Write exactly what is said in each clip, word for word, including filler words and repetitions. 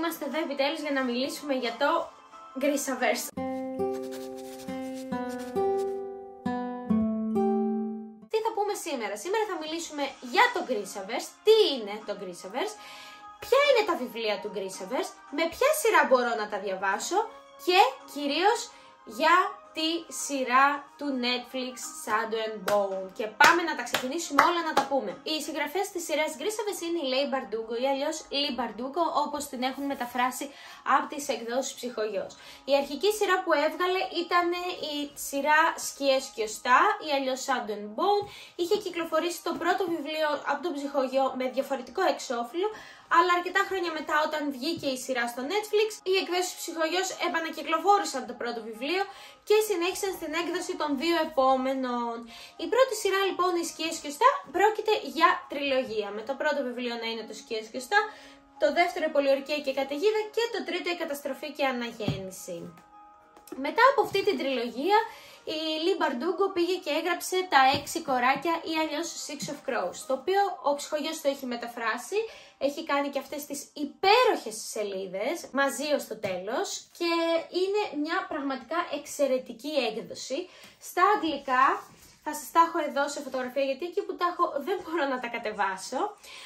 Είμαστε εδώ επιτέλους για να μιλήσουμε για το Grishaverse. Τι θα πούμε σήμερα? Σήμερα θα μιλήσουμε για το Grishaverse, τι είναι το Grishaverse, ποια είναι τα βιβλία του Grishaverse, με ποια σειρά μπορώ να τα διαβάσω και κυρίως για τη σειρά του Netflix Shadow and Bone. Και πάμε να τα ξεκινήσουμε όλα να τα πούμε. Οι συγγραφές της σειράς Grishaverse είναι η Leigh Bardugo ή αλλιώς Leigh Bardugo, όπως την έχουν μεταφράσει από τις εκδόσεις Ψυχογιός. Η αρχική σειρά που έβγαλε ήταν η σειρά Σκιές και Οστά ή αλλιώς Shadow and Bone. Είχε κυκλοφορήσει το πρώτο βιβλίο από τον Ψυχογιό με διαφορετικό εξώφυλλο, αλλά αρκετά χρόνια μετά, όταν βγήκε η σειρά στο Netflix, οι εκδόσεις Ψυχογιός επανακυκλοφόρησαν το πρώτο βιβλίο και συνέχισαν στην έκδοση των δύο επόμενων. Η πρώτη σειρά λοιπόν, οι Σκιές και Οστά, πρόκειται για τριλογία. Με το πρώτο βιβλίο να είναι το Σκιές και Οστά, το δεύτερο η Πολιορκία και Καταιγίδα και το τρίτο η Καταστροφή και Αναγέννηση. Μετά από αυτή την τριλογία, η Leigh Bardugo πήγε και έγραψε τα έξι κοράκια ή αλλιώς Six of Crows, το οποίο ο Ψυχογιός το έχει μεταφράσει, έχει κάνει και αυτές τις υπέροχες σελίδες μαζί ως το τέλος και είναι μια πραγματικά εξαιρετική έκδοση. Στα αγγλικά, θα σας τα έχω εδώ σε φωτογραφία γιατί εκεί που τα έχω δεν μπορώ να τα κατεβάσω,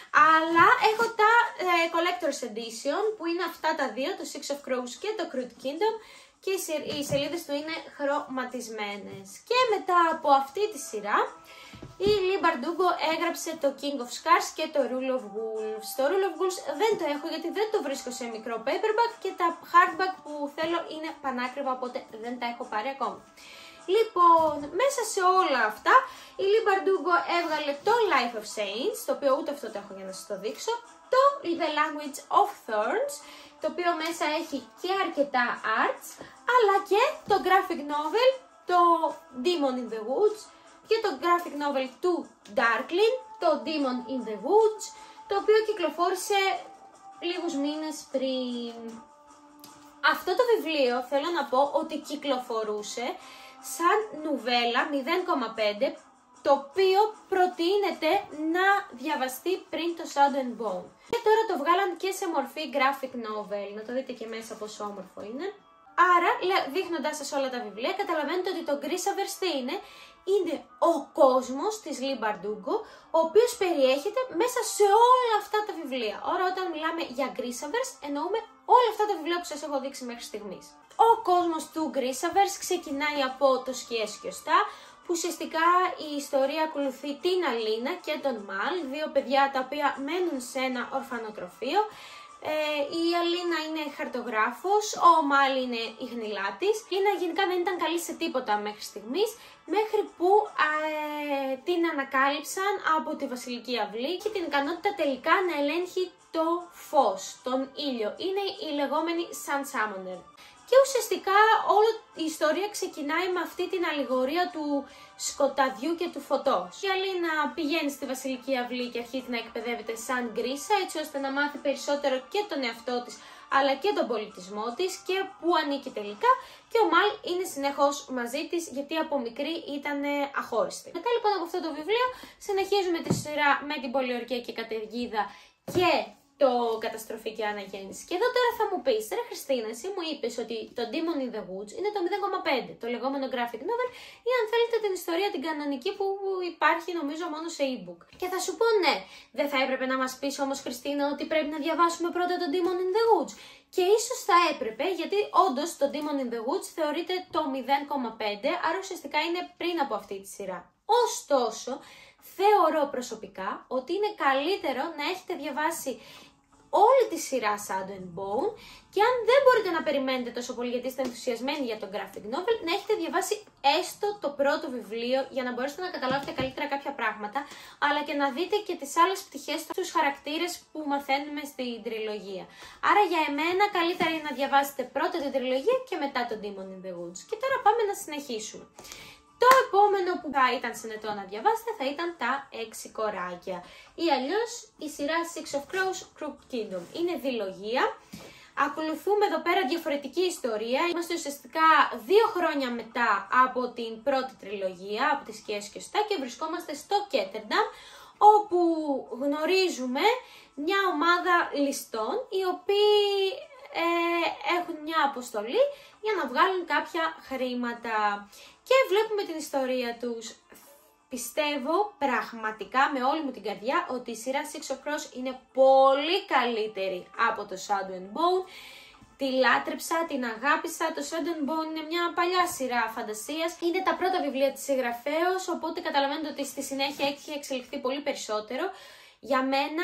αλλά έχω τα ε, Collector's Edition που είναι αυτά τα δύο, το Six of Crows και το Crooked Kingdom, και οι σελίδες του είναι χρωματισμένες. Και μετά από αυτή τη σειρά, η Leigh Bardugo έγραψε το King of Scars και το Rule of Wolves. Το Rule of Wolves δεν το έχω γιατί δεν το βρίσκω σε μικρό paperback και τα hardback που θέλω είναι πανάκριβα, οπότε δεν τα έχω πάρει ακόμα. Λοιπόν, μέσα σε όλα αυτά, η Leigh Bardugo έβγαλε το Life of Saints, το οποίο ούτε αυτό το έχω για να σας το δείξω, το The Language of Thorns, το οποίο μέσα έχει και αρκετά arts, αλλά και το graphic novel, το Demon in the Woods, και το graphic novel του Darkling, το Demon in the Woods, το οποίο κυκλοφόρησε λίγους μήνες πριν. Αυτό το βιβλίο θέλω να πω ότι κυκλοφορούσε σαν νουβέλα μηδέν κόμμα πέντε, το οποίο προτείνεται να διαβαστεί πριν το Shadow and Bone. Και τώρα το βγάλαν και σε μορφή graphic novel, να το δείτε και μέσα πόσο όμορφο είναι. Άρα, δείχνοντάς σας όλα τα βιβλία, καταλαβαίνετε ότι το Grishaverse τι είναι. Είναι ο κόσμος της Leigh Bardugo, ο οποίος περιέχεται μέσα σε όλα αυτά τα βιβλία. Άρα, όταν μιλάμε για Grishaverse, εννοούμε όλα αυτά τα βιβλία που σας έχω δείξει μέχρι στιγμής. Ο κόσμος του Grishaverse ξεκινάει από το Σκιές και Οστά, που ουσιαστικά η ιστορία ακολουθεί την Αλίνα και τον Μαλ, δύο παιδιά τα οποία μένουν σε ένα ορφανοτροφείο. Ε, η Αλίνα είναι χαρτογράφος, ο Μαλ είναι η χνηλάτης. Η Αλίνα γενικά δεν ήταν καλή σε τίποτα μέχρι στιγμής, μέχρι που ε, την ανακάλυψαν από τη Βασιλική Αυλή και την ικανότητα τελικά να ελέγχει το φως, τον ήλιο. Είναι η λεγόμενη Sun Summoner. Και ουσιαστικά όλη η ιστορία ξεκινάει με αυτή την αλληγορία του σκοταδιού και του φωτός. Η Αλίνα πηγαίνει στη Βασιλική Αυλή και αρχίζει να εκπαιδεύεται σαν γκρίσα, έτσι ώστε να μάθει περισσότερο και τον εαυτό της, αλλά και τον πολιτισμό της και που ανήκει τελικά. Και ο Μαλ είναι συνεχώς μαζί της, γιατί από μικρή ήταν αχώριστη. Μετά λοιπόν από αυτό το βιβλίο, συνεχίζουμε τη σειρά με την Πολιορκία και Καταιγίδα και το Καταστροφή και Αναγέννηση. Και εδώ τώρα θα μου πεις, ρε Χριστίνα, εσύ μου είπες ότι το Demon in the Woods είναι το μηδέν κόμμα πέντε, το λεγόμενο graphic novel, ή αν θέλετε την ιστορία την κανονική που υπάρχει νομίζω μόνο σε e-book. Και θα σου πω ναι, δεν θα έπρεπε να μας πεις όμως Χριστίνα ότι πρέπει να διαβάσουμε πρώτα το Demon in the Woods. Και ίσως θα έπρεπε, γιατί όντως το Demon in the Woods θεωρείται το μηδέν κόμμα πέντε, άρα ουσιαστικά είναι πριν από αυτή τη σειρά. Ωστόσο, θεωρώ προσωπικά ότι είναι καλύτερο να έχετε διαβάσει όλη τη σειρά Shadow and Bone και αν δεν μπορείτε να περιμένετε τόσο πολύ γιατί είστε ενθουσιασμένοι για το graphic novel, να έχετε διαβάσει έστω το πρώτο βιβλίο για να μπορέσετε να καταλάβετε καλύτερα κάποια πράγματα, αλλά και να δείτε και τις άλλες πτυχές στους χαρακτήρες που μαθαίνουμε στην τριλογία. Άρα για εμένα καλύτερα είναι να διαβάσετε πρώτα την τριλογία και μετά το Demon in the Woods. Και τώρα πάμε να συνεχίσουμε. Το επόμενο που θα ήταν συνετό να διαβάσετε θα ήταν τα έξι κοράκια ή αλλιώς η σειρά Six of Crows, Crooked Kingdom. Είναι διλογία. Ακολουθούμε εδώ πέρα διαφορετική ιστορία. Είμαστε ουσιαστικά δύο χρόνια μετά από την πρώτη τριλογία, από τις Σκιές και Οστά, και βρισκόμαστε στο Ketterdam, όπου γνωρίζουμε μια ομάδα ληστών οι οποίοι μια αποστολή για να βγάλουν κάποια χρήματα. Και βλέπουμε την ιστορία τους. Πιστεύω πραγματικά με όλη μου την καρδιά ότι η σειρά Six of Crows είναι πολύ καλύτερη από το Shadow and Bone. Τη λάτρεψα, την αγάπησα, το Shadow and Bone είναι μια παλιά σειρά φαντασίας. Είναι τα πρώτα βιβλία της συγγραφέως, οπότε καταλαβαίνετε ότι στη συνέχεια έχει εξελιχθεί πολύ περισσότερο. Για μένα,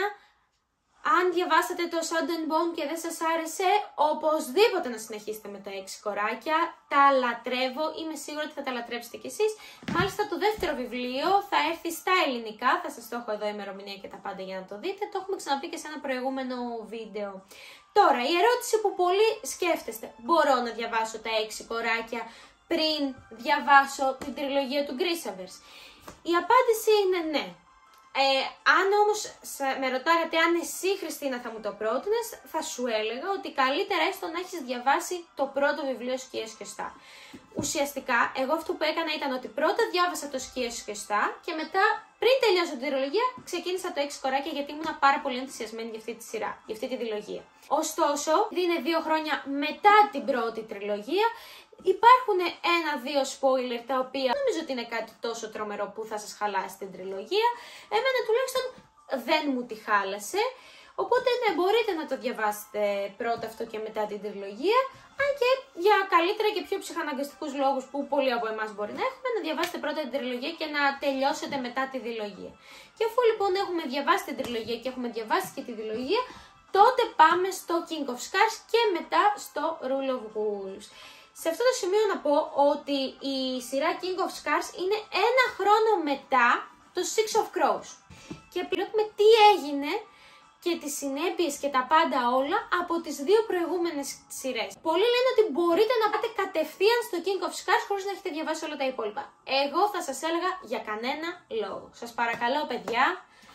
αν διαβάσατε το Shadow and Bone και δεν σας άρεσε, οπωσδήποτε να συνεχίσετε με τα έξι κοράκια. Τα λατρεύω, είμαι σίγουρη ότι θα τα λατρέψετε κι εσείς. Μάλιστα το δεύτερο βιβλίο θα έρθει στα ελληνικά, θα σας το έχω εδώ ημερομηνία και τα πάντα για να το δείτε. Το έχουμε ξαναπεί και σε ένα προηγούμενο βίντεο. Τώρα, η ερώτηση που πολλοί σκέφτεστε, μπορώ να διαβάσω τα έξι κοράκια πριν διαβάσω την τριλογία του Grishaverse? Η απάντηση είναι ναι. Ε, αν όμως με ρωτάγατε αν εσύ, Χριστίνα, θα μου το πρότεινες, θα σου έλεγα ότι καλύτερα έστω να έχεις διαβάσει το πρώτο βιβλίο Σκιές και Οστά. Ουσιαστικά, εγώ αυτό που έκανα ήταν ότι πρώτα διάβασα το Σκιές και Οστά και μετά, πριν τελειώσω την τριλογία, ξεκίνησα το έξι κοράκια γιατί ήμουν πάρα πολύ ενθουσιασμένη για αυτή τη σειρά, για αυτή τη τριλογία. Ωστόσο, είναι δύο χρόνια μετά την πρώτη τριλογία, υπάρχουν ένα-δύο spoiler τα οποία δεν νομίζω ότι είναι κάτι τόσο τρομερό που θα σας χαλάσει την τριλογία. Εμένα τουλάχιστον δεν μου τη χάλασε. Οπότε ναι, μπορείτε να το διαβάσετε πρώτα αυτό και μετά την τριλογία. Αν και για καλύτερα και πιο ψυχαναγκαστικούς λόγους που πολλοί από εμάς μπορεί να έχουμε, να διαβάσετε πρώτα την τριλογία και να τελειώσετε μετά τη διλογία. Και αφού λοιπόν έχουμε διαβάσει την τριλογία και έχουμε διαβάσει και τη διλογία, τότε πάμε στο King of Scars και μετά στο Rule of Wolves. Σε αυτό το σημείο να πω ότι η σειρά King of Scars είναι ένα χρόνο μετά το Six of Crows. Και βλέπουμε τι έγινε και τις συνέπειες και τα πάντα όλα από τις δύο προηγούμενες σειρές. Πολλοί λένε ότι μπορείτε να πάτε κατευθείαν στο King of Scars χωρίς να έχετε διαβάσει όλα τα υπόλοιπα. Εγώ θα σας έλεγα για κανένα λόγο. Σας παρακαλώ παιδιά,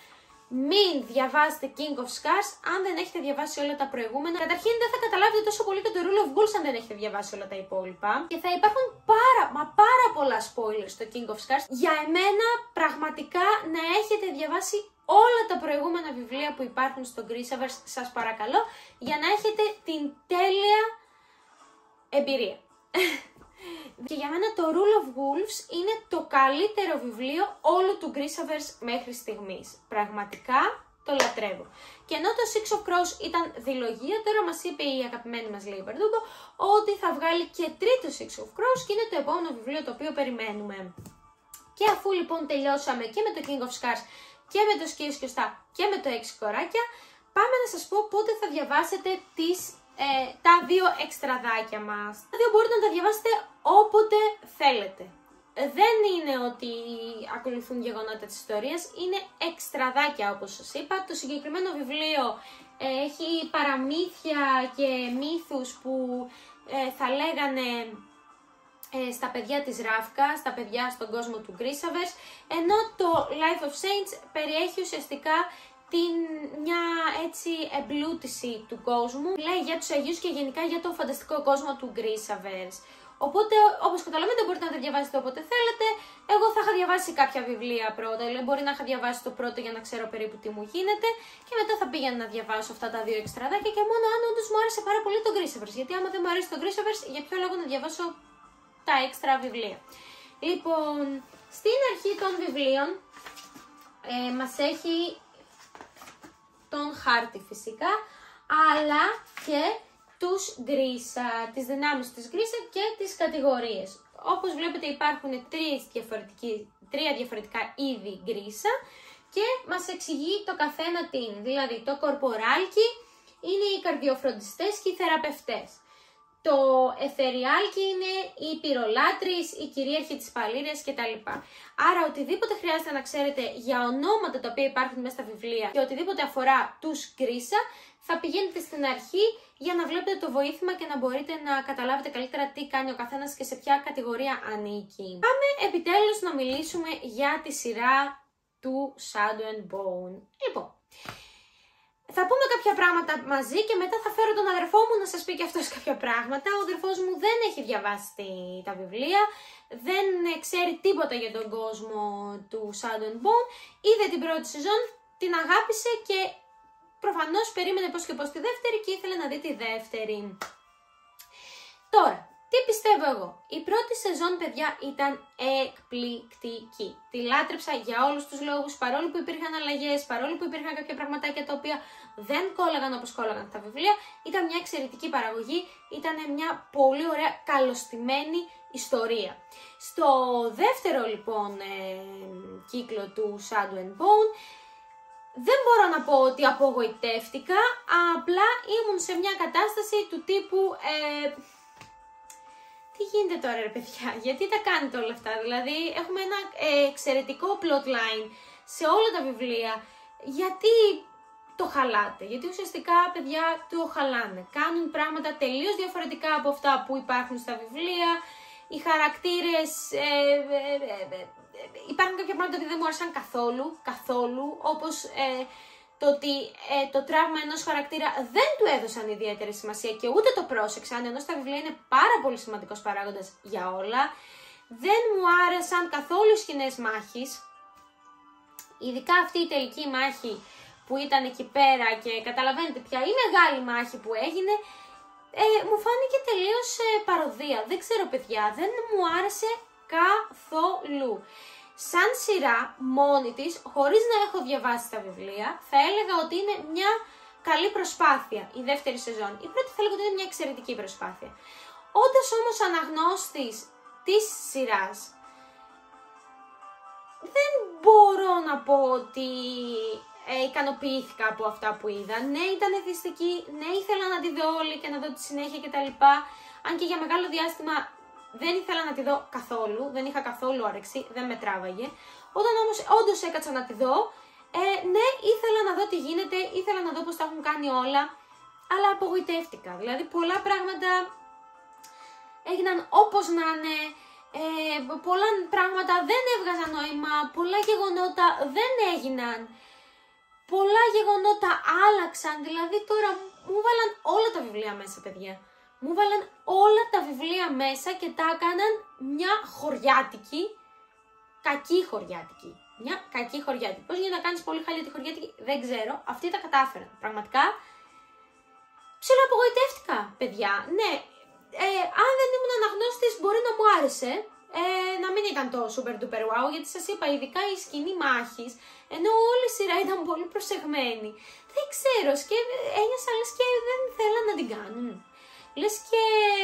μην διαβάσετε King of Scars αν δεν έχετε διαβάσει όλα τα προηγούμενα. Καταρχήν δεν θα καταλάβετε τόσο πολύ και το Rule of Wolves αν δεν έχετε διαβάσει όλα τα υπόλοιπα. Και θα υπάρχουν πάρα μα πάρα πολλά spoilers στο King of Scars. Για εμένα πραγματικά να έχετε διαβάσει όλα τα προηγούμενα βιβλία που υπάρχουν στο Grishaverse, σας παρακαλώ, για να έχετε την τέλεια εμπειρία. Και για μένα το Rule of Wolves είναι το καλύτερο βιβλίο όλου του Grishaverse μέχρι στιγμής. Πραγματικά το λατρεύω. Και ενώ το Six of Crows ήταν διλογία, τώρα μας είπε η αγαπημένη μας λέει Βερντούγκο ότι θα βγάλει και τρίτο Six of Crows και είναι το επόμενο βιβλίο το οποίο περιμένουμε. Και αφού λοιπόν τελειώσαμε και με το King of Scars και με το Σκιές και Οστά και με το έξι κοράκια, πάμε να σας πω πότε θα διαβάσετε τις Ε, τα δύο εξτραδάκια μας. Τα δύο μπορείτε να τα διαβάσετε όποτε θέλετε. Δεν είναι ότι ακολουθούν γεγονότα της ιστορίας, είναι εξτραδάκια όπως σας είπα. Το συγκεκριμένο βιβλίο ε, έχει παραμύθια και μύθους που ε, θα λέγανε ε, στα παιδιά της Ράφκα, στα παιδιά στον κόσμο του Grishaverse, ενώ το Life of Saints περιέχει ουσιαστικά την μια έτσι εμπλούτηση του κόσμου, λέει για τους Αγίους και γενικά για τον φανταστικό κόσμο του Grishaverse. Οπότε, όπως καταλαβαίνετε, μπορείτε να τα διαβάσετε όποτε θέλετε. Εγώ θα είχα διαβάσει κάποια βιβλία πρώτα, δηλαδή μπορεί να είχα διαβάσει το πρώτο για να ξέρω περίπου τι μου γίνεται και μετά θα πήγαινα να διαβάσω αυτά τα δύο εξτραδάκια και μόνο αν όντως μου άρεσε πάρα πολύ το Grishaverse. Γιατί άμα δεν μου αρέσει το Grishaverse, για ποιο λόγο να διαβάσω τα έξτρα βιβλία. Λοιπόν, στην αρχή των βιβλίων ε, μας έχει τον χάρτη φυσικά, αλλά και τους Grisha, τις δυνάμεις της Grisha και τις κατηγορίες. Όπως βλέπετε υπάρχουν τρία διαφορετικά είδη Grisha και μας εξηγεί το καθένα τι είναι. Δηλαδή το κορποράλκι είναι οι καρδιοφροντιστές και οι θεραπευτές. Το εθεριάλκι είναι οι πυρολάτρεις, οι κυρίαρχοι της παλήρειας κτλ. Άρα οτιδήποτε χρειάζεται να ξέρετε για ονόματα τα οποία υπάρχουν μέσα στα βιβλία και οτιδήποτε αφορά τους Grisha, θα πηγαίνετε στην αρχή για να βλέπετε το βοήθημα και να μπορείτε να καταλάβετε καλύτερα τι κάνει ο καθένας και σε ποια κατηγορία ανήκει. Πάμε επιτέλους να μιλήσουμε για τη σειρά του Shadow and Bone. Λοιπόν, θα πούμε κάποια πράγματα μαζί και μετά θα φέρω τον αδερφό μου να σας πει και αυτός κάποια πράγματα. Ο αδερφός μου δεν έχει διαβάσει τα βιβλία, δεν ξέρει τίποτα για τον κόσμο του Shadow and Bone, είδε την πρώτη σεζόν, την αγάπησε και προφανώς περίμενε πώς και πώς τη δεύτερη και ήθελε να δει τη δεύτερη. Τώρα, τι πιστεύω εγώ. Η πρώτη σεζόν, παιδιά, ήταν εκπληκτική. Τη λάτρεψα για όλους τους λόγους, παρόλο που υπήρχαν αλλαγές, παρόλο που υπήρχαν κάποια πραγματάκια τα οποία δεν κόλλαγαν όπως κόλλαγαν τα βιβλία. Ήταν μια εξαιρετική παραγωγή, ήταν μια πολύ ωραία καλωστημένη ιστορία. Στο δεύτερο λοιπόν ε, κύκλο του Shadow and Bone, δεν μπορώ να πω ότι απογοητεύτηκα, απλά ήμουν σε μια κατάσταση του τύπου... Ε, τι γίνεται τώρα ρε παιδιά, γιατί τα κάνετε όλα αυτά, δηλαδή έχουμε ένα ε, εξαιρετικό plotline σε όλα τα βιβλία, γιατί το χαλάτε, γιατί ουσιαστικά παιδιά το χαλάνε, κάνουν πράγματα τελείως διαφορετικά από αυτά που υπάρχουν στα βιβλία, οι χαρακτήρες, ε, ε, ε, ε, υπάρχουν κάποια πράγματα που δεν μου άρεσαν καθόλου, καθόλου, όπως ε, το ότι ε, το τραύμα ενός χαρακτήρα δεν του έδωσαν ιδιαίτερη σημασία και ούτε το πρόσεξαν, ενώ στα βιβλία είναι πάρα πολύ σημαντικός παράγοντας για όλα. Δεν μου άρεσαν καθόλου οι σκηνές μάχης, ειδικά αυτή η τελική μάχη που ήταν εκεί πέρα και καταλαβαίνετε πια η μεγάλη μάχη που έγινε, ε, μου φάνηκε τελείως ε, παροδία. Δεν ξέρω παιδιά, δεν μου άρεσε καθόλου. Σαν σειρά, μόνη της, χωρίς να έχω διαβάσει τα βιβλία, θα έλεγα ότι είναι μια καλή προσπάθεια η δεύτερη σεζόν. Η πρώτη θα έλεγα ότι είναι μια εξαιρετική προσπάθεια. Όντας όμως αναγνώστης της σειράς, δεν μπορώ να πω ότι ε, ικανοποιήθηκα από αυτά που είδα. Ναι, ήταν εθιστική, ναι, ήθελα να τη δω όλη και να δω τη συνέχεια κτλ. Αν και για μεγάλο διάστημα δεν ήθελα να τη δω καθόλου, δεν είχα καθόλου όρεξη, δεν με τράβαγε. Όταν όμως όντως έκατσα να τη δω, ε, ναι, ήθελα να δω τι γίνεται, ήθελα να δω πώς τα έχουν κάνει όλα, αλλά απογοητεύτηκα. Δηλαδή πολλά πράγματα έγιναν όπως να είναι, ε, πολλά πράγματα δεν έβγαζαν νόημα, πολλά γεγονότα δεν έγιναν, πολλά γεγονότα άλλαξαν, δηλαδή τώρα μου βάλαν όλα τα βιβλία μέσα παιδιά. Μου βάλαν όλα τα βιβλία μέσα και τα έκαναν μια χωριάτικη, κακή χωριάτικη. Μια κακή χωριάτικη. Πώς για να κάνεις πολύ χαλή τη χωριάτικη, δεν ξέρω. Αυτοί τα κατάφεραν. Πραγματικά, ψιλοαπογοητεύτηκα, παιδιά. Ναι, ε, αν δεν ήμουν αναγνώστης μπορεί να μου άρεσε. Ε, να μην ήταν το super duper wow, γιατί σας είπα, ειδικά η σκηνή μάχης, ενώ όλη η σειρά ήταν πολύ προσεγμένη. Δεν ξέρω, και ένιωσα λες και δεν θέλαν να την κάνουν. Λες και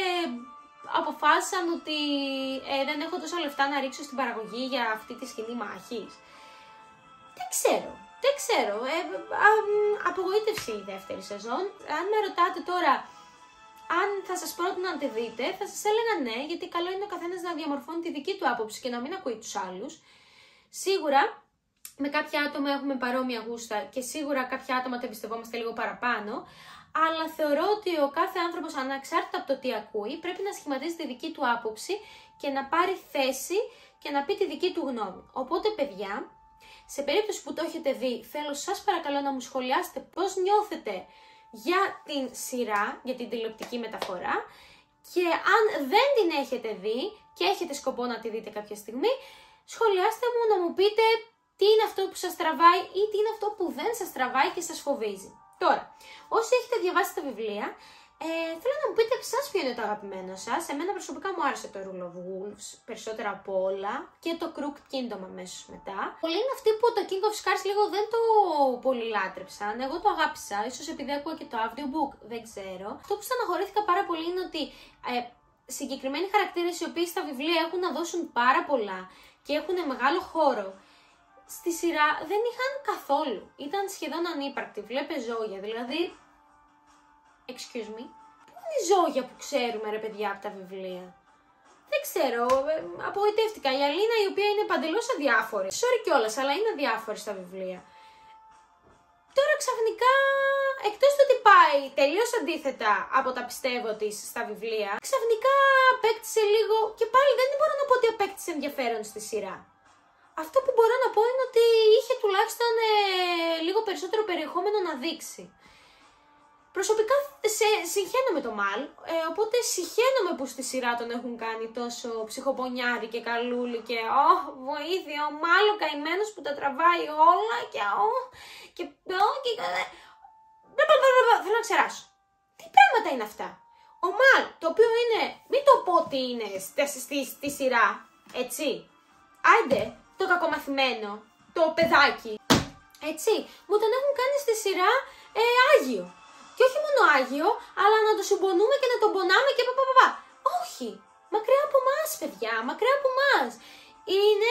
αποφάσισαν ότι ε, δεν έχω τόσα λεφτά να ρίξω στην παραγωγή για αυτή τη σκηνή μάχης. Δεν ξέρω, δεν ξέρω. Ε, α, απογοήτευση η δεύτερη σεζόν. Αν με ρωτάτε τώρα αν θα σας πρότεινα να τη δείτε, θα σας έλεγα ναι, γιατί καλό είναι ο καθένας να διαμορφώνει τη δική του άποψη και να μην ακούει τους άλλους. Σίγουρα με κάποια άτομα έχουμε παρόμοια γούστα και σίγουρα κάποια άτομα τα εμπιστευόμαστε λίγο παραπάνω. Αλλά θεωρώ ότι ο κάθε άνθρωπος, ανεξάρτητα από το τι ακούει, πρέπει να σχηματίζει τη δική του άποψη και να πάρει θέση και να πει τη δική του γνώμη. Οπότε, παιδιά, σε περίπτωση που το έχετε δει, θέλω σας παρακαλώ να μου σχολιάσετε πώς νιώθετε για την σειρά, για την τηλεοπτική μεταφορά, και αν δεν την έχετε δει και έχετε σκοπό να τη δείτε κάποια στιγμή, σχολιάστε μου να μου πείτε τι είναι αυτό που σας τραβάει ή τι είναι αυτό που δεν σας τραβάει και σας φοβίζει. Τώρα, όσοι έχετε διαβάσει τα βιβλία, ε, θέλω να μου πείτε εσάς ποιο είναι το αγαπημένο σας. Εμένα προσωπικά μου άρεσε το Rule of Wolves περισσότερα από όλα και το Crooked Kingdom αμέσως μετά. Πολλοί είναι αυτοί που το King of Scars λίγο δεν το πολύ λάτρεψαν. Εγώ το αγάπησα, ίσως επειδή ακούω και το audiobook, δεν ξέρω. Αυτό που στεναχωρήθηκα πάρα πολύ είναι ότι ε, συγκεκριμένοι χαρακτήρες οι οποίοι στα βιβλία έχουν να δώσουν πάρα πολλά και έχουν μεγάλο χώρο, στη σειρά δεν είχαν καθόλου. Ήταν σχεδόν ανύπαρκτοι. Βλέπε ζώγια, δηλαδή... Excuse me. Πού είναι οι ζώγια που ξέρουμε ρε παιδιά από τα βιβλία? Δεν ξέρω, ε, απογοητεύτηκα. Η Αλίνα, η οποία είναι παντελώς αδιάφορη. Sorry κιόλας, αλλά είναι αδιάφορη στα βιβλία. Τώρα ξαφνικά, εκτός του ότι πάει τελείως αντίθετα από τα πιστεύω της στα βιβλία, ξαφνικά απέκτησε λίγο, και πάλι δεν μπορώ να πω ότι απέκτησε ενδιαφέρον στη σειρά. Αυτό που μπορώ να πω είναι ότι είχε τουλάχιστον ε, λίγο περισσότερο περιεχόμενο να δείξει. Προσωπικά σε, συγχαίρομαι το Μαλ, ε, οπότε συγχαίρομαι που στη σειρά τον έχουν κάνει τόσο ψυχοπονιάρη και καλούλη και oh, βοήθεια, ο Μαλ ο καημένος που τα τραβάει όλα και oh, και oh, και... Θέλω να ξεράσω. Τι πράγματα είναι αυτά? Ο Μαλ, το οποίο είναι, μην το πω τι είναι στη, στη, στη σειρά, έτσι. Άντε, το κακομαθημένο, το παιδάκι, έτσι. Μου τον έχουν κάνει στη σειρά ε, Άγιο. Και όχι μόνο Άγιο, αλλά να το συμπονούμε και να τον πονάμε και παπαπαπα. Όχι, μακριά από εμάς, παιδιά, μακριά από εμάς. Είναι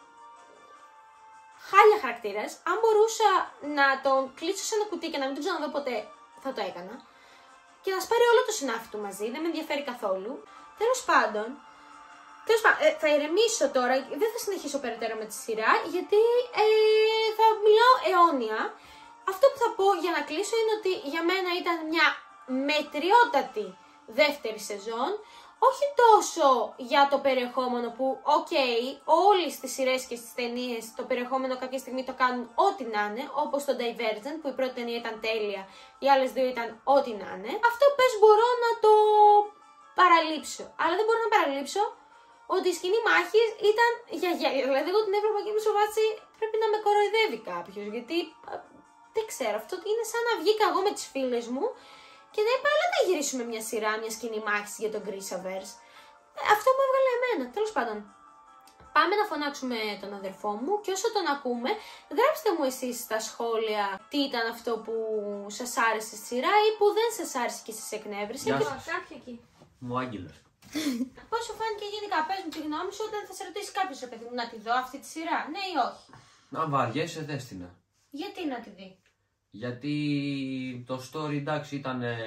χάλια χαρακτήρας. Αν μπορούσα να τον κλείσω σε ένα κουτί και να μην τον ξαναδώ ποτέ, θα το έκανα. Και να σπάρει όλο το συνάφι του μαζί, δεν με ενδιαφέρει καθόλου. Τέλος πάντων, τέλος πάντων ε, θα ηρεμήσω τώρα, δεν θα συνεχίσω περαιτέρω με τη σειρά, γιατί ε, θα μιλάω αιώνια. Αυτό που θα πω για να κλείσω είναι ότι για μένα ήταν μια μετριότατη δεύτερη σεζόν. Όχι τόσο για το περιεχόμενο που, οκ, okay, όλοι στις σειρές και στις ταινίες το περιεχόμενο κάποια στιγμή το κάνουν ό,τι να είναι, όπως το Divergent που η πρώτη ταινία ήταν τέλεια, οι άλλες δύο ήταν ό,τι να είναι. Αυτό πες μπορώ να το παραλείψω, αλλά δεν μπορώ να παραλείψω ότι η σκηνή μάχης ήταν για γέλια. Δηλαδή εγώ την έβλεπα και μου βάση πρέπει να με κοροϊδεύει κάποιος, γιατί δεν ξέρω, αυτό είναι σαν να βγήκα εγώ με τις φίλες μου και να είπα, έλα να γυρίσουμε μια σειρά, μια σκηνή μάχης για τον Grishaverse. Αυτό μου έβγαλε εμένα. Τέλος πάντων, πάμε να φωνάξουμε τον αδερφό μου και όσο τον ακούμε, γράψτε μου εσείς στα σχόλια τι ήταν αυτό που σας άρεσε στη σειρά ή που δεν σας άρεσε και σας εκνεύρισε. Γεια και σας. κάποια εκεί. Μου Άγγελος. Πώς σου φάνηκε γενικά, πες μου τη γνώμη σου όταν θα σε ρωτήσει κάποιος, ρε παιδί μου, να τη δω αυτή τη σειρά, ναι ή όχι. Αν βαριέσαι, δες την. Γιατί να τη δει. Γιατί το story εντάξει ήταν ε,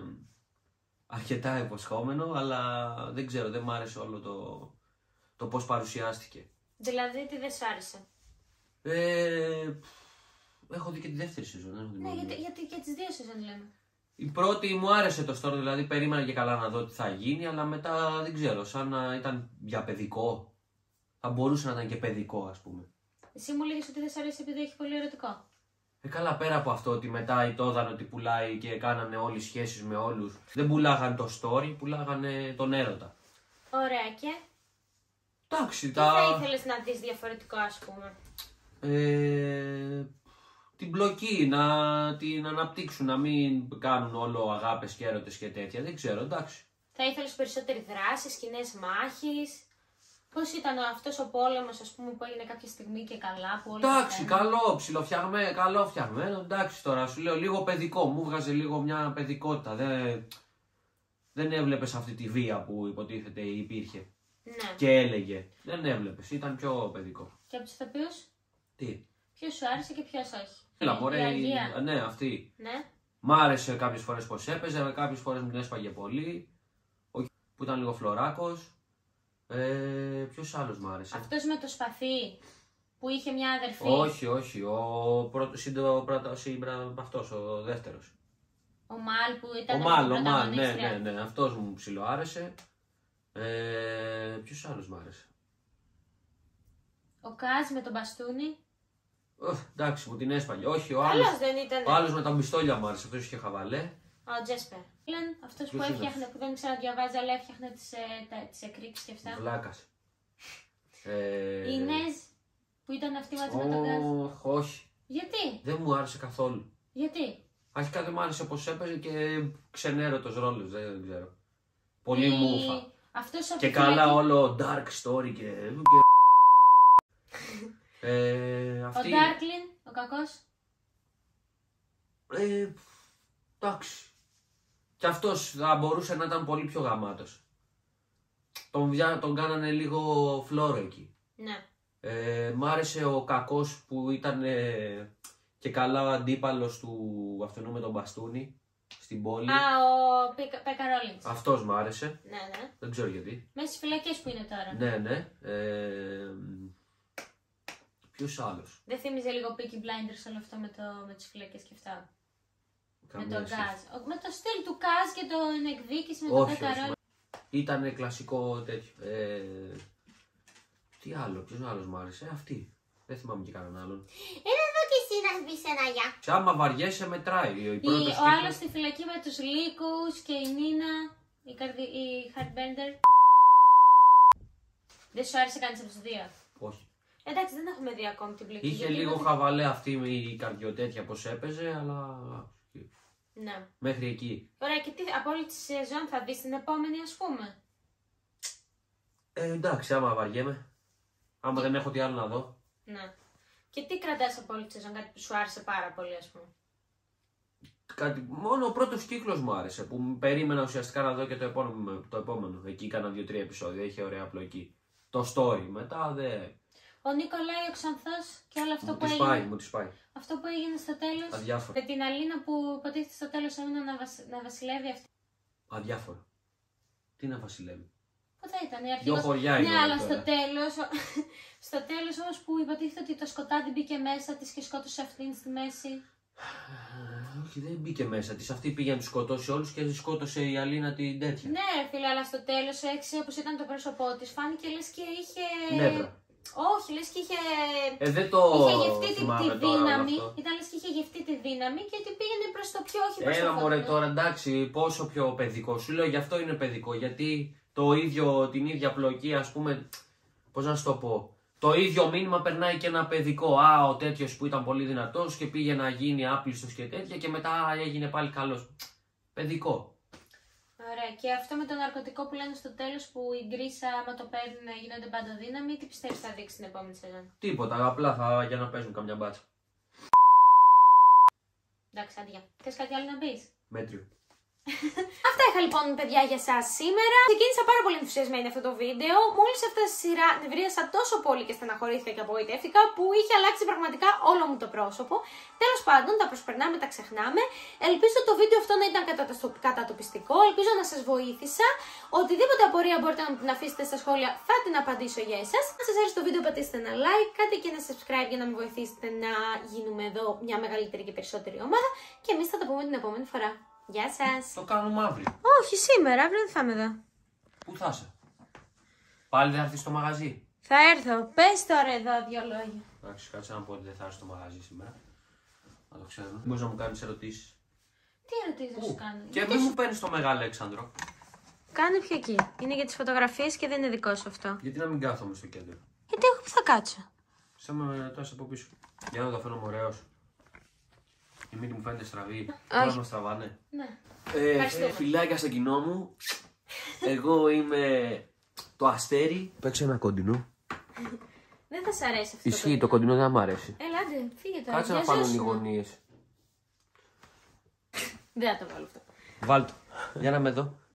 αρκετά υποσχόμενο, αλλά δεν ξέρω, δεν μ' άρεσε όλο το, το πώς παρουσιάστηκε. Δηλαδή τι δεν σ' άρεσε. Ε, έχω δει και τη δεύτερη σεζόν. Δεν έχω δει Ναι, μόνο γιατί, μία. γιατί και τις δύο σεζόν λέμε. Η πρώτη μου άρεσε το story, δηλαδή περίμενα και καλά να δω τι θα γίνει, αλλά μετά δεν ξέρω, σαν να ήταν για παιδικό. Θα μπορούσε να ήταν και παιδικό, ας πούμε. Εσύ μου λέγες ότι δεν σ' αρέσει επειδή έχει πολύ ερωτικό. Ε, καλά, πέρα από αυτό ότι μετά η Τόδαν ότι πουλάει και κάνανε όλες σχέσεις με όλους. Δεν πουλάγανε το story, πουλάγανε τον έρωτα. Ωραία, και Εντάξει, τι τα... θα ήθελες να δεις διαφορετικό, ας πούμε. Ε, την μπλοκή, να την αναπτύξουν, να μην κάνουν όλο αγάπες και έρωτες και τέτοια. Δεν ξέρω, εντάξει. Θα ήθελες περισσότερη δράση, σκηνές μάχης. Πώς ήταν αυτός ο πόλεμος, ας πούμε, που έγινε κάποια στιγμή και καλά, που όλοι Εντάξει, κατέβαιναν. καλό, ψιλοφτιαγμένο, καλό φτιαγμένο. Εντάξει τώρα, σου λέω λίγο παιδικό. Μου βγάζε λίγο μια παιδικότητα. Δεν, δεν έβλεπες αυτή τη βία που υποτίθεται υπήρχε Ναι. και έλεγε. Δεν έβλεπες, ήταν πιο παιδικό. Και από τους ηθοποιούς, Τι. ποιος σου άρεσε και ποιος όχι. Έλα, Η μωρέ, Αγία. ναι, αυτή. Ναι. Μ' άρεσε κάποιες φορές πως έπαιζε, κάποιες φορές μου την έσπαγε πολύ. Ο που ήταν λίγο φλωράκος. Ε, ποιος άλλος μ' άρεσε. Αυτός με το σπαθί που είχε μια αδερφή. Όχι, όχι, ο πρώτος, σύντο, πρώτο, σύμπρα, αυτός, ο δεύτερος. Ο Μαλ που ήταν Ο με Μάλ, την ο Μάλ, ναι, πρωταγωνίστρια. ναι, ναι, αυτός μου ψηλό άρεσε. Ε, ποιος άλλος μ' άρεσε. Ο Κάζ με τον μπαστούνι. Ουφ, εντάξει, μου την έσπαγε. Όχι, ο άλλος, Καλός δεν ήταν. ο άλλος με τα μπιστόλια μου άρεσε, αυτός είχε χαβαλέ. Ο Τζέσπερ. Λεν, αυτός που Ποιος είναι έφτιαχνε, που δεν ήξερα να διαβάζει, αλλά έφτιαχνε τις, ε, τα- τις εκρήξεις και αυτά. Βλάκας. Ε, Η Νέζ που ήταν αυτή μαζί με τον Κάζ. Ωχ, όχι, Γιατί, δεν μου άρεσε καθόλου. γιατί. Αρχικά δεν μου άρεσε πως έπαιζε και ξενέρωτος ρόλος, δεν ξέρω. Πολύ Η- μούφα. Αυτός από Και τη καλά φυλακή- όλο dark story και... και... ε, Ο αυτή... Ντάρκλιν, ο κακός. Ε, εντάξει. Και αυτός θα μπορούσε να ήταν πολύ πιο γαμάτος. Τον, βιά, τον κάνανε λίγο φλόρο εκεί. Ναι. Ε, μ' άρεσε ο κακός που ήταν ε, και καλά ο αντίπαλος του αυτού με τον μπαστούνι στην πόλη. Α, ο Πέκα Πέκα Ρόλινγκς. Αυτός μ' άρεσε. Ναι, ναι. Δεν ξέρω γιατί. Μέσα στις φυλακές που είναι τώρα. Ναι, ναι. Ε, ποιος άλλος. Δεν θύμιζε λίγο Peaky Blinders όλο αυτό με, το, με τις φυλακές και αυτά. Καμία με τον σχέση. Κάζ. Ο- Με το στυλ του Κάζ και τον εκδίκηση με τον Όχι, Πέκα όχι. Ρόλινγκς. Ήταν κλασικό τέτοιο. Ε, τι άλλο, ποιος άλλος μου άρεσε. Ε, αυτή. Δεν θυμάμαι και κανέναν άλλον. Έλα εδώ και εσύ να πεις ένα γεια. Σε άμα βαριέσαι μετράει. Η Η, πρώτος ο κύκλος- άλλος στη φυλακή με τους λύκους και η Νίνα, η, καρδι, η Hardbender. Δεν σου άρεσε κανείς από τους δύο. Όχι. Εντάξει, δεν έχουμε δει ακόμη την πλοκή. Είχε γιατί λίγο είμαστε- χαβαλέ αυτή με η καρδιοτέτια πως έπαιζε, αλλά... Ναι. Μέχρι εκεί. Ωραία, και τι από όλη τη σεζόν θα δεις την επόμενη, ας πούμε. Ε, εντάξει, άμα βαριέμαι. Άμα δεν έχω τι άλλο να δω. Ναι. Και τι κρατάς από όλη τη σεζόν, κάτι που σου άρεσε πάρα πολύ, ας πούμε. Κάτι, μόνο ο πρώτος κύκλος μου άρεσε, που περίμενα ουσιαστικά να δω και το επόμενο. Το επόμενο. Εκεί κάνα δύο-τρία επεισόδια, είχε ωραία απλοϊκή. Το story, μετά δε... Ο Νικολάη ο Ξανθός και όλο αυτό μου που τη έγινε. πάει, μου τη πάει. Αυτό που έγινε στο τέλος. Αδιάφορο. Με την Αλίνα που υποτίθεται στο τέλος έμεινε να, βασι... να βασιλεύει αυτή. Αδιάφορο. Τι να βασιλεύει. Πού θα ήταν η αρχή. Δυο χωριά είναι. Ναι, αλλά τώρα. στο τέλος, στο τέλος όμως που υποτίθεται ότι το σκοτάδι μπήκε μέσα της και σκότωσε αυτήν στη μέση. Όχι, δεν μπήκε μέσα της. Αυτή πήγε να του σκοτώσει όλους και σκότωσε η Αλίνα την τέτοια. Ναι, ρε φίλε, αλλά στο τέλος, έξι όπως ήταν το πρόσωπό της, φάνηκε λες και είχε. Νεύρα. Όχι, λες και είχε. Ε, δεν το είχε γευτεί τη, θυμάμαι τη τώρα δύναμη. όλο αυτό. Ήταν λες και είχε γευτεί τη δύναμη και ότι πήγαινε προς το πιο, όχι προς Έλα το μωρέ φωτεινό. τώρα, εντάξει, πόσο πιο παιδικό. Σου λέω γι' αυτό είναι παιδικό. Γιατί το ίδιο, την ίδια πλοκή, ας πούμε, πώς να σου το πω. Το ίδιο μήνυμα περνάει και ένα παιδικό. Α, ο τέτοιος που ήταν πολύ δυνατός και πήγε να γίνει άπλιστος και τέτοια και μετά έγινε πάλι καλός. Παιδικό. Ωραία, και αυτό με το ναρκωτικό που λένε στο τέλος που η γκρίσα, άμα το παίρνουν, γίνονται πάντα δύναμη, τι πιστεύεις θα δείξει την επόμενη σεζόν. Τίποτα, απλά θα, για να παίζουν καμιά μπάτσα. Εντάξει, άντια. Θες κάτι άλλο να πεις. Μέτριο. Αυτά είχα λοιπόν παιδιά για σας σήμερα. Ξεκίνησα πάρα πολύ ενθουσιασμένη αυτό το βίντεο. Μόλις έφτασε στη σειρά νευρίασα τόσο πολύ και στεναχωρήθηκα και απογοητεύτηκα που είχε αλλάξει πραγματικά όλο μου το πρόσωπο. Τέλος πάντων, τα προσπερνάμε, τα ξεχνάμε. Ελπίζω το βίντεο αυτό να ήταν κατατοπιστικό. Ελπίζω να σας βοήθησα. Οτιδήποτε απορία μπορείτε να την αφήσετε στα σχόλια, θα την απαντήσω για εσάς. Αν σας άρεσε το βίντεο, πατήστε ένα like, κάντε και ένα subscribe για να με βοηθήσετε να γίνουμε εδώ μια μεγαλύτερη και περισσότερη ομάδα. Και εμείς θα τα πούμε την επόμενη φορά. Γεια σας. Το κάνουμε αύριο. Όχι σήμερα, αύριο δεν θα είμαι εδώ. Πού θα είσαι. Πάλι δεν θα έρθεις στο μαγαζί. Θα έρθω. Πες τώρα εδώ δύο λόγια. Εντάξει, κάτσε να πω ότι δεν θα έρθεις στο μαγαζί σήμερα. Να το ξέρω. Μπορείς να μου κάνεις ερωτήσεις. Τι ερωτήσεις θα σου κάνω. Και μην μου παίρνεις το Μεγάλο Αλέξανδρο. Κάνε πιο εκεί. Είναι για τις φωτογραφίες και δεν είναι δικό σου αυτό. Γιατί να μην κάθομαι στο κέντρο. Γιατί εγώ που θα κάτσω. Σαν με τόσο από πίσω. Για να το φαίνομαι ωραίος. Η μύτη μου φαίνεται στραβή. Όλα με στραβάνε. Ναι. Ε, ε, φιλάκια στο κοινό μου. Εγώ είμαι το αστέρι. Παίξε ένα κοντινό. Δεν θα σ' αρέσει αυτό. Ισχύει, το κοντινό δεν μου αρέσει. Έλα, άντε, φύγε τώρα. Κάτσε να φάνουν οι γωνίες. Δεν θα το βάλω αυτό. Βάλ' το. Για να με δω.